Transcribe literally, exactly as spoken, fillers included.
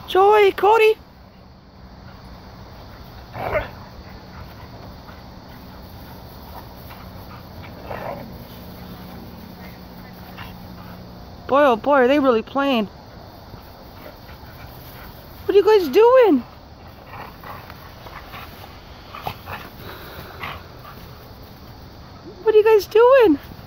Joey, Cody. Boy, oh boy, are they really playing. What are you guys doing? What are you guys doing?